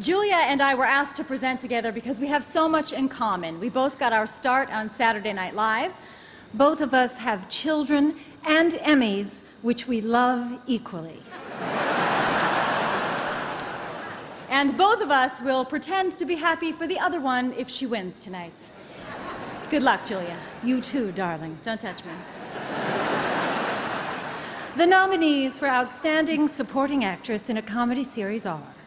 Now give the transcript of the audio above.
Julia and I were asked to present together because we have so much in common. We both got our start on Saturday Night Live. Both of us have children and Emmys, which we love equally. And both of us will pretend to be happy for the other one if she wins tonight. Good luck, Julia. You too, darling. Don't touch me. The nominees for Outstanding Supporting Actress in a Comedy Series are